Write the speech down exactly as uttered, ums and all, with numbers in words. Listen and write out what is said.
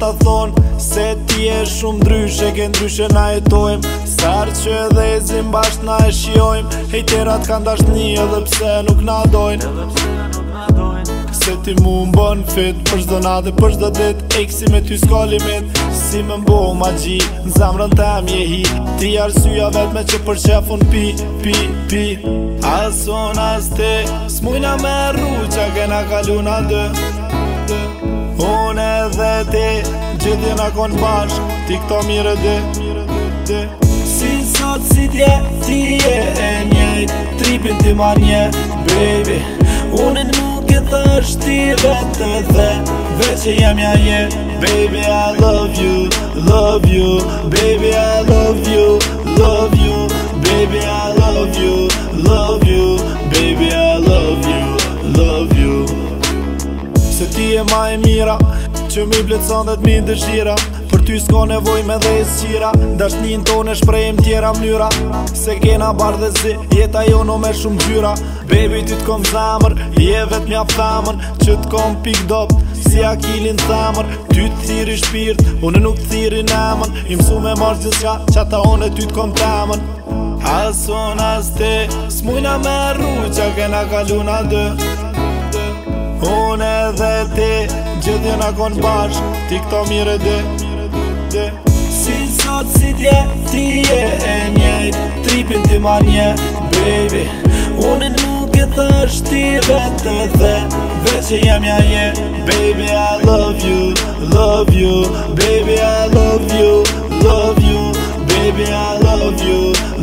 ta thonë se ti e shumë ndryshe, ke ndryshe na jetojmë. Sarë që edhe e zim bashk na e shiojmë. Hejterat kanë dashni edhe pse nuk na dojnë. Se ti mu m'bon fit për shdo natë e për shdo dit. Eksi me ty s'ka limit. Si me mbo magji, n'zamrën tem je hi. Ti arsyja vetme që për shefun pi, pi, pi. As on as ti, s'mujna me rru qa kena kalu na dë. Unë edhe ti, gjithje na kon bashk. Ti këto mire di, si sot si tje, ti je e njejt. Tripin ti mar nje, baby. Unë nuk e thash ti vete dhe veç e jam ja je. Baby I love you, love you. Baby I love you, love you. Baby I love you, love you. Baby I love you, love you. Se ti e ma e mira, që mi blecon dhe t'mi dëshira. Për ty s'ka nevoj me dhe e s'qira. Dashnin tonë e shprejmë tjera mnyra. Se kena bar dhe zi, jeta jono me shumë gjyra. Baby ty t'kom zamër, je vet mja famën. Që t'kom pik dop, si akilin thamër. Ty t'thiri shpirt, unë nuk t'thiri namën. I msu me marrë gjithë qa, qata one ty t'kom tamën. As on as ti, s'mujna me rru qa kena kalu na dë. Unë edhe ti, gjithje na kon bashk. Ti këto mire di, si sot si tje, ti je e njejt. Tripin ti mar nje, baby. Unë nuk e thash ti vete dhe veç e jam ja je. Baby I love you, love you. Baby I love you, love you. Baby I love you,